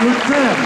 Luzern.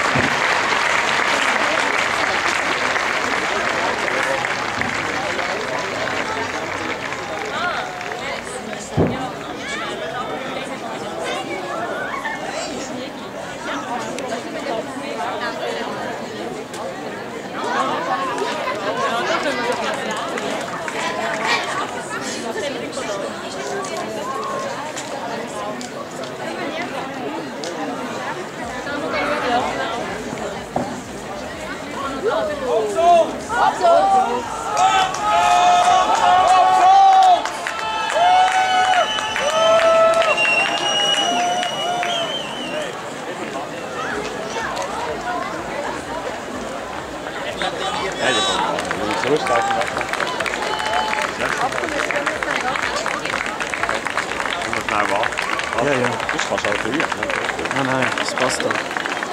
Ja, ja. Das kannst du auch früher. Nein, das passt dann.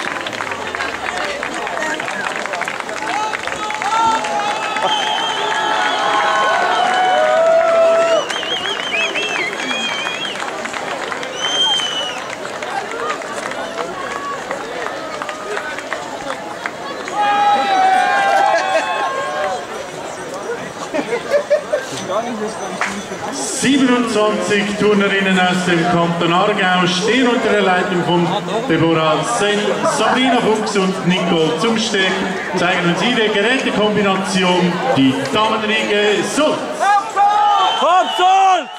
– 27 Turnerinnen aus dem Kanton Aargau stehen unter der Leitung von Deborah Sell, Sabrina Fuchs und Nicole Zumsteck, zeigen uns ihre Gerätekombination, die Damenriege Sulz. Komm, Sulz!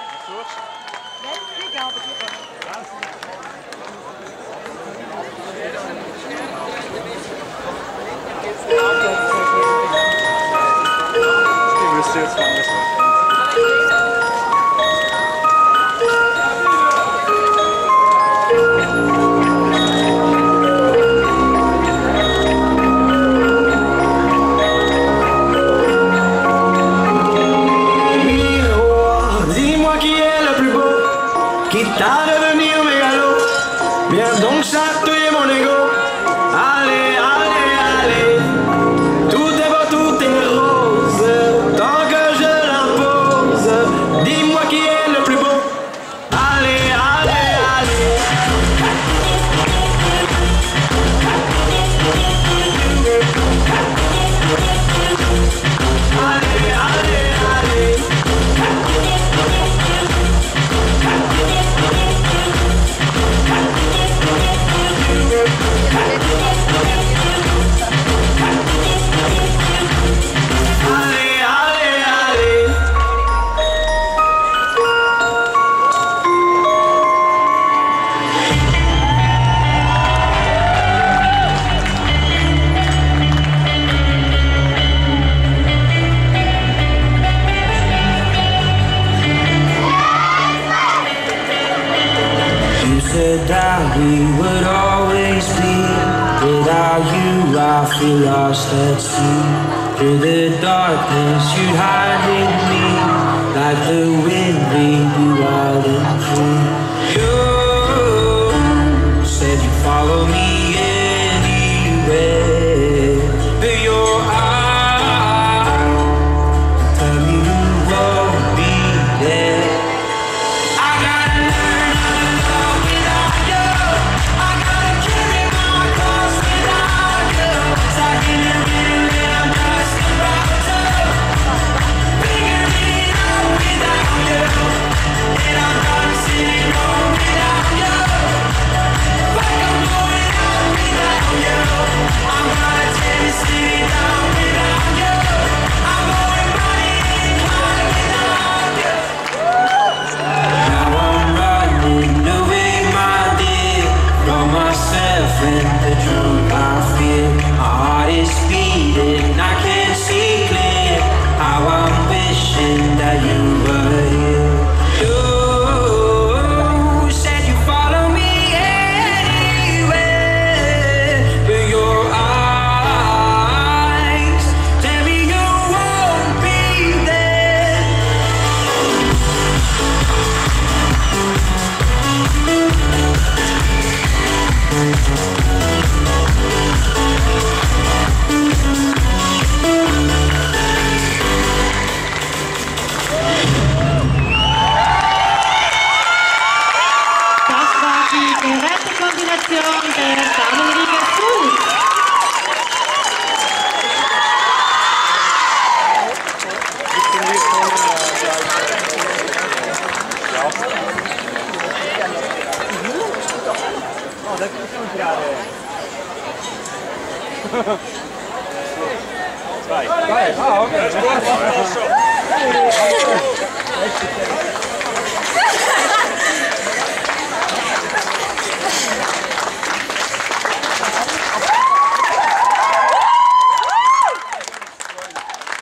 Ich wüsste jetzt mal nicht. That we would always be. Without you I feel lost at sea. Through the darkness you'd hide with me. Like the wind lead you wild and free. You said you'd follow me anywhere. But your eyes tell me you won't be there. Damenriege Funk. Vai. Ah, ok.